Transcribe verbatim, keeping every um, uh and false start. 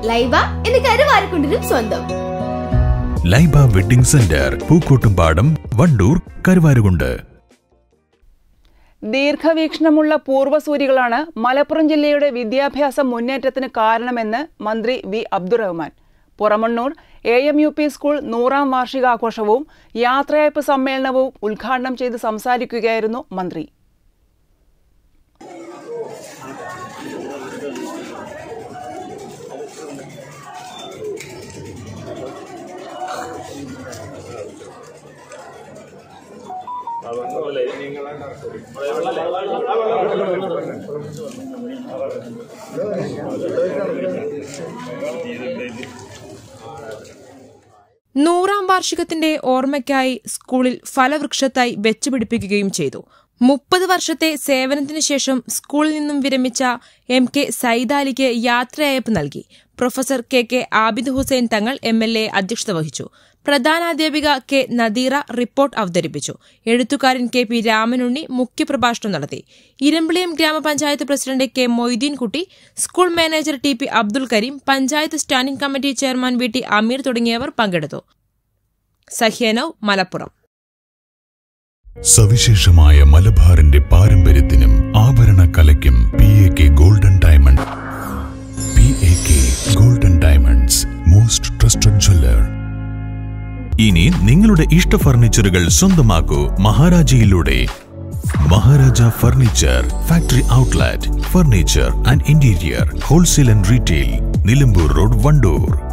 ലൈബ എന്ന കരുവാരക്കുണ്ടിനും സ്വന്തം. Laiba wedding centre, Pookkottumpadam, Wandoor, Karuvarakundu. ദീർഘവീക്ഷണമുള്ള പൂർവ്വസൂരികളാണ് മലപ്പുറം ജില്ലയുടെ വിദ്യാഭ്യാസ മുന്നേറ്റത്തിന് കാരണമെന്ന് മന്ത്രി V Abdurahman. Puramannur A M U P school നൂറാം വാർഷികാഘോഷവും യാത്രയയപ്പ് സമ്മേളനവും ഉദ്ഘാടനം ചെയ്ത് സംസാരിക്കുകയായിരുന്നു മന്ത്രി. നൂറാം വാർഷികത്തിന്റെ ഓർമ്മയ്ക്കായി സ്കൂളിൽ ഫലവൃക്ഷത്തായി വെച്ചുപിടിപ്പിക്കുകയും ചെയ്തു. മുപ്പത് വർഷത്തെ സേവനത്തിനു ശേഷം സ്കൂളിൽ നിന്നും വിരമിച്ച എം കെ സൈദാലിക്ക് യാത്രയയപ്പ് നൽകി. Professor K K Abid Hussain Thangal M L A അധ്യക്ഷത വഹിച്ചു. പ്രധാനാധ്യാപിക കെ നദീറ റിപ്പോർട്ട് അവതരിപ്പിച്ചു. എഴുത്തുകാരൻ കെ പി രാമനുണ്ണി മുഖ്യപ്രഭാഷണം നടത്തി. ഇരമ്പിളിയം ഗ്രാമപഞ്ചായത്ത് president K Moideenkutty, school manager T P Abdul Kareem, panchayat standing committee chairman V T Ameer തുടങ്ങിയവർ പങ്കെടുത്തു. സഹ്യ നൗ, മലപ്പുറം. സവിശേഷമായ മലബാറിന്റെ പാരമ്പര്യത്തിനും ആഭരണ കലയ്ക്കും P A K golden diamond. P A K golden diamonds, most trusted jeweller. ഇനി നിങ്ങളുടെ ഇഷ്ട ഫർണിച്ചറുകൾ സ്വന്തമാക്കൂ മഹാരാജയിലൂടെ. Maharaja furniture factory outlet, furniture and interior, wholesale and retail, Nilambur road, Wandoor.